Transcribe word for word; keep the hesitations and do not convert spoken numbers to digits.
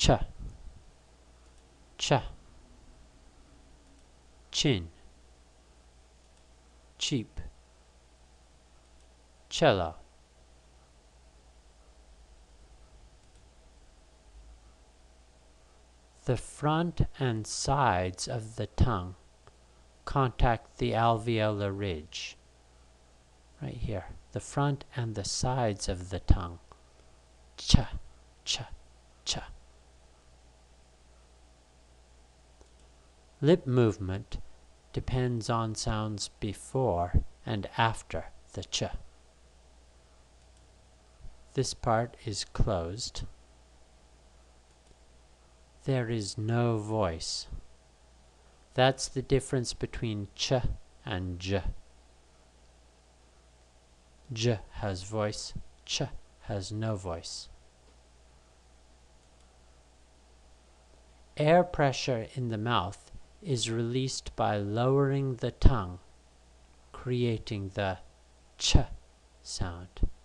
ch, ch, chin, cheap, cello. The front and sides of the tongue contact the alveolar ridge. Right here. The front and the sides of the tongue. Ch, ch, ch. Lip movement depends on sounds before and after the ch. This part is closed. There is no voice. That's the difference between ch and j. J has voice, ch has no voice. Air pressure in the mouth is released by lowering the tongue, creating the ch sound.